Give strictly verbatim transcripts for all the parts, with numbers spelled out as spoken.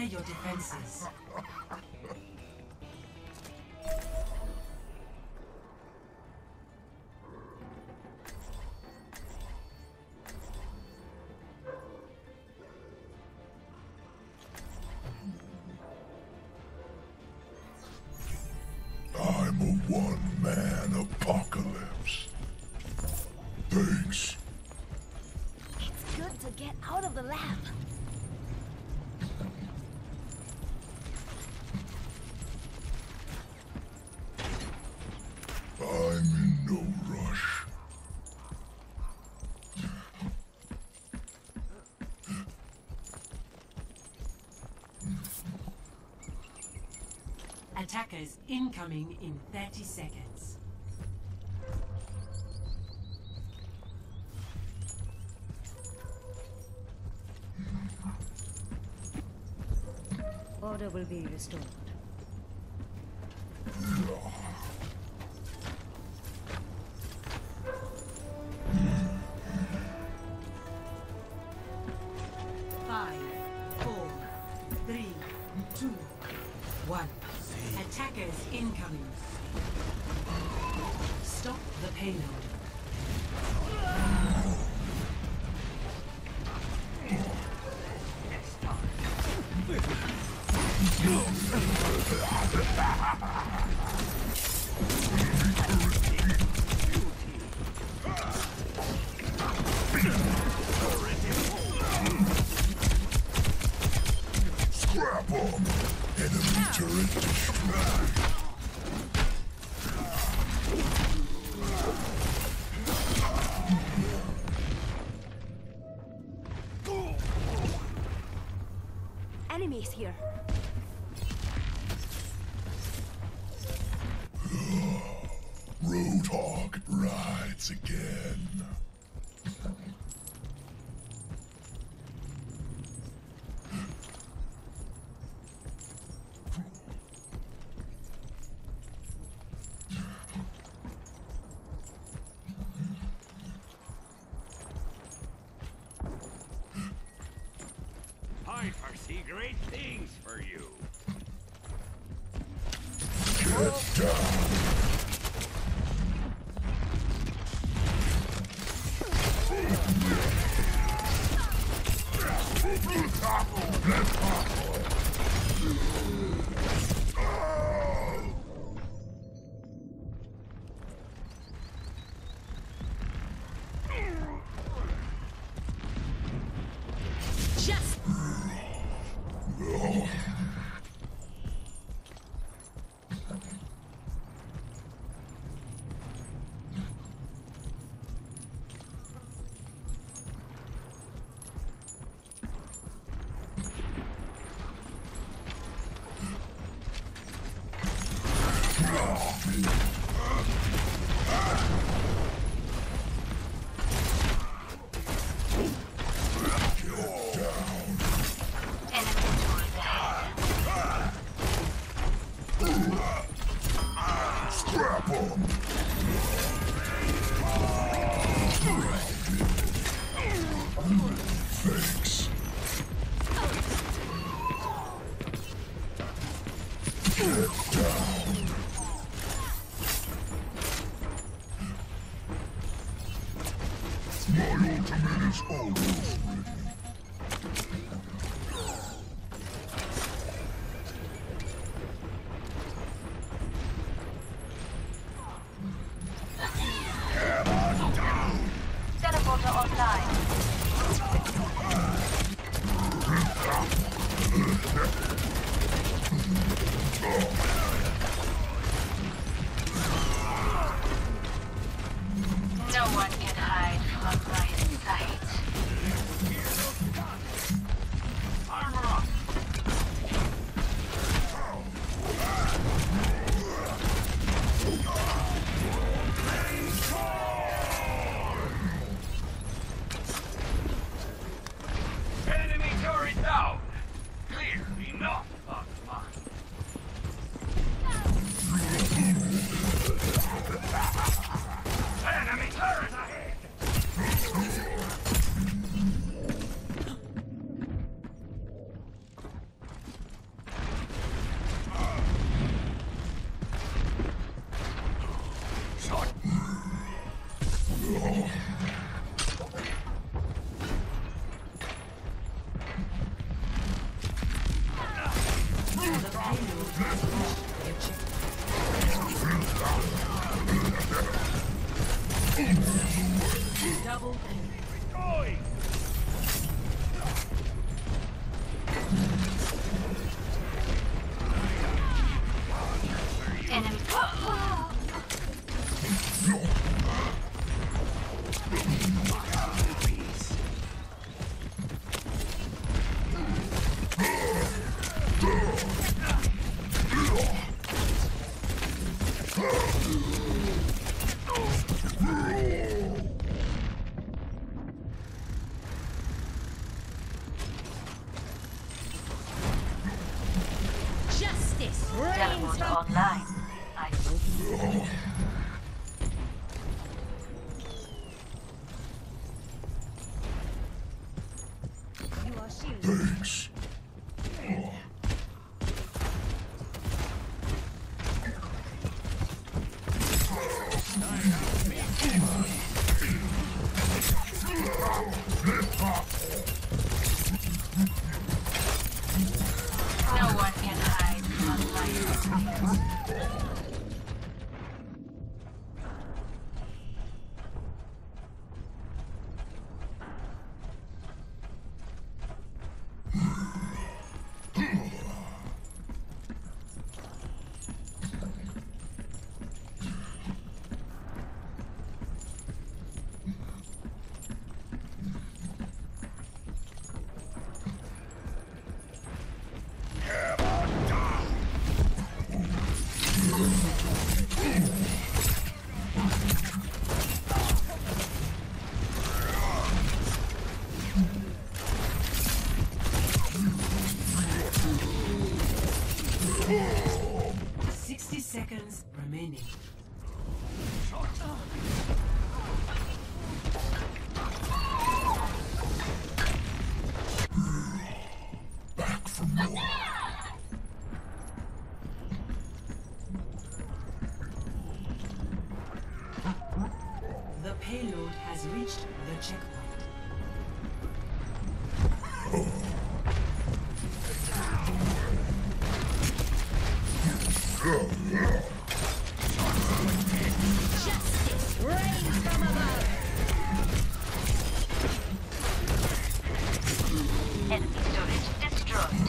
Prepare your defenses. I'm a one-man apocalypse. Thanks. It's good to get out of the lab. I'm in no rush. Attackers incoming in thirty seconds. Order will be restored. Five, four, three, two, one. Attackers incoming. Stop the payload. Scrap 'em! Enemy turret destroyed. Enemies here. Roadhog rides again. I foresee great things for you. Get down! Just Oh. Scrap 'em! Thanks. Get down! My ultimate is almost ready. teleporter online. No one can hide from my sight. online. I You are shielded. Thanks. No one can hide from light. sixty seconds remaining. Back for more. The payload has reached the checkpoint. Justice reigns from above. Enemy storage destroyed.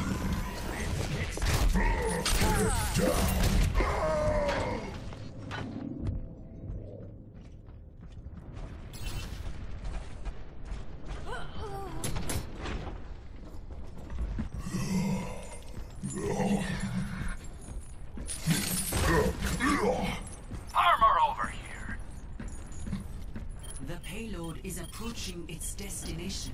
Armor over here. The payload is approaching its destination.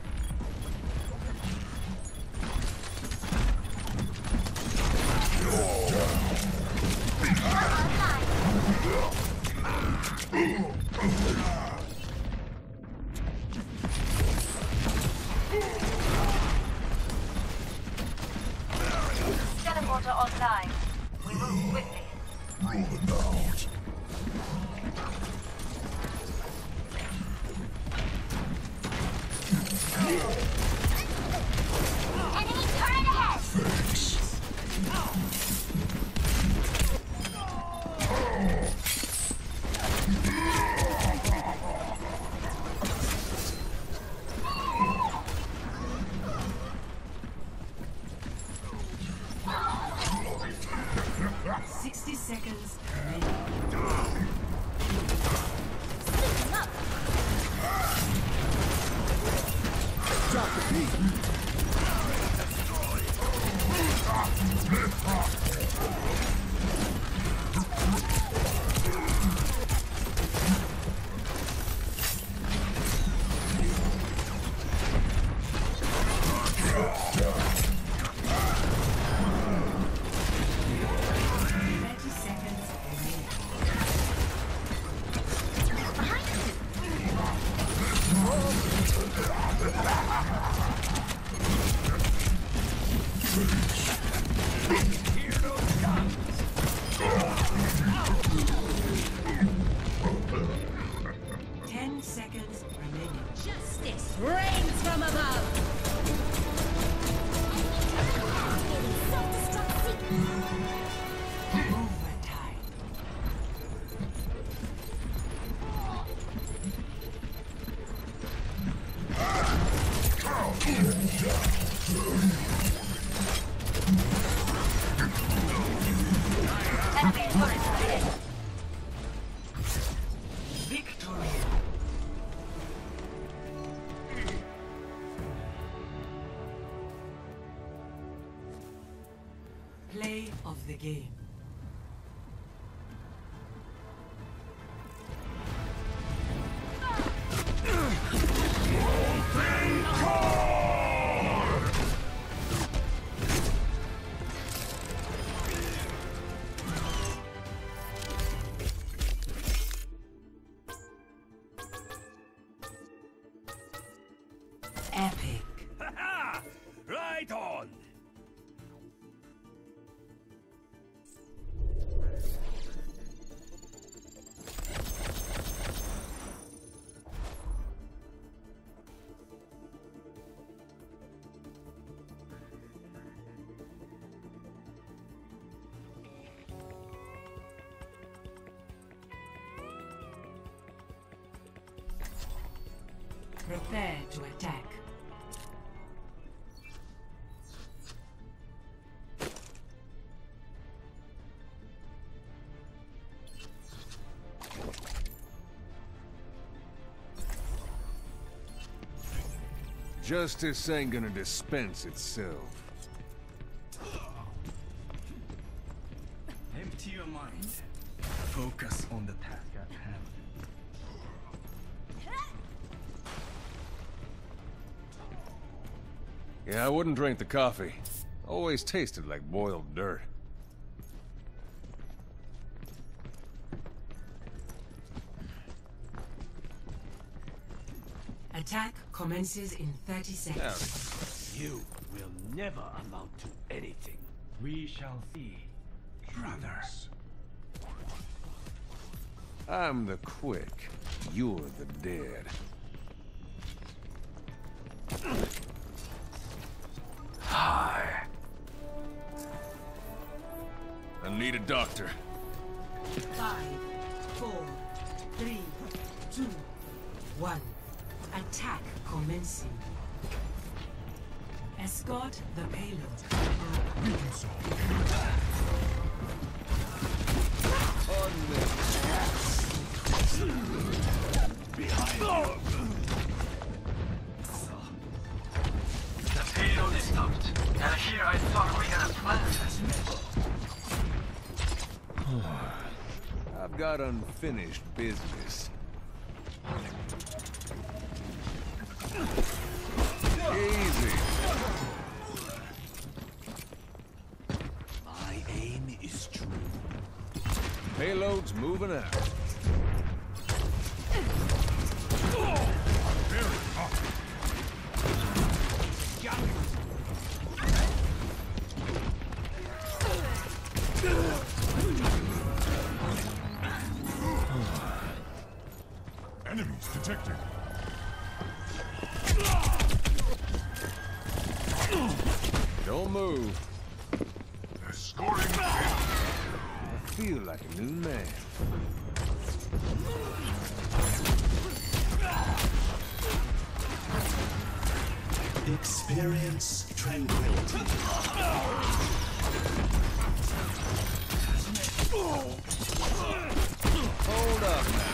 Teleporter online. We move quickly. Rolling out. Enemy turret ahead. Thanks. sixty seconds remaining. Listen up. thirty seconds remaining. Ten seconds remaining. Justice reigns from above. Self-destruct Overtime. Enemy turret ahead. Victory. Play of the game. Prepare to attack. Justice ain't gonna dispense itself. Empty your mind. Focus on the task at hand. Yeah, I wouldn't drink the coffee. Always tasted like boiled dirt. Attack commences in thirty seconds. You will never amount to anything. We shall see, brother. I'm the quick. You're the dead. Hi. I need a doctor. Five, four, three, two, one. Attack commencing. Escort the payload. Behind. The payload is stopped. And here I thought we had a plan. I've got unfinished business. Easy. My aim is true. Payload's moving out. Enemies detected. Don't move. Escorting the I feel like a new man. Experience tranquility. Hold up now.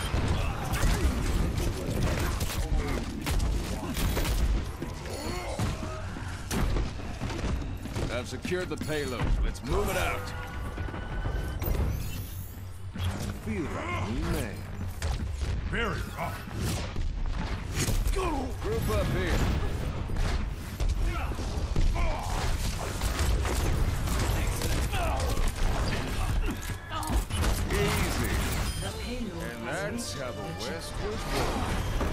I've secured the payload. Let's move it out. I feel like a new man. Barrier up. Group up here. Easy. The payload And has that's reached how the the West was born.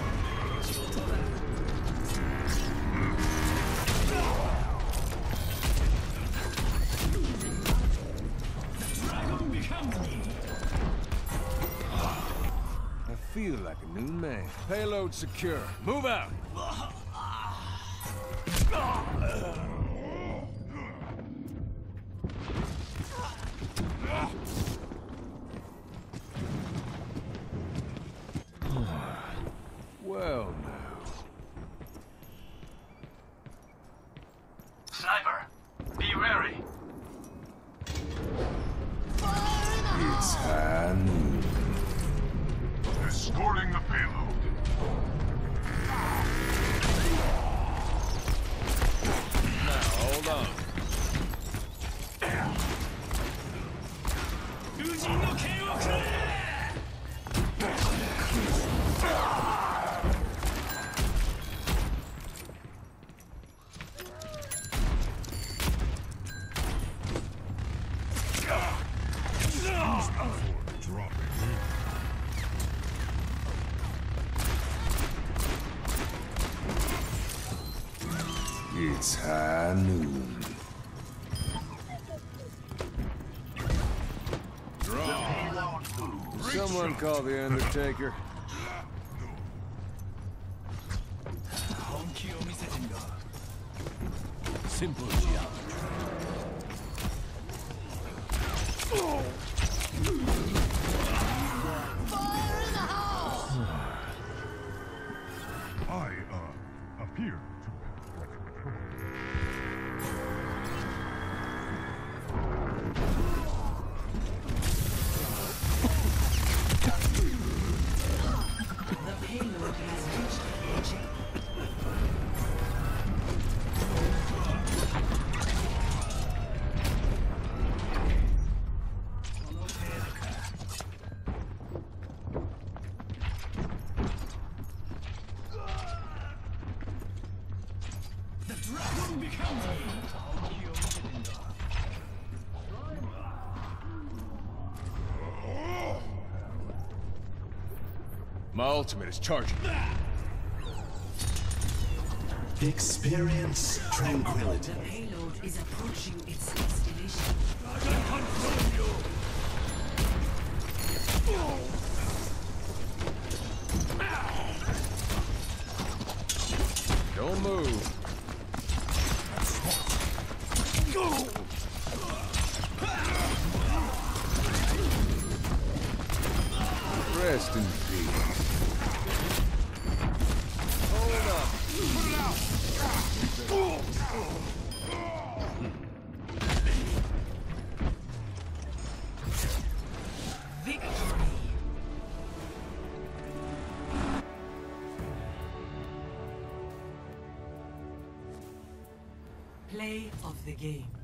I feel like a new man. Payload secure. Move out. Well now. Sniper, be wary. It's high noon. Escorting the payload. Now, hold on. Dropping. It's high noon. Draw. Someone call the Undertaker. Simple geometry. I My ultimate is charging. Experience tranquility. The payload is approaching its destination. Don't move. Rest in peace. Hold up. Put it out. Victory. Play of the game.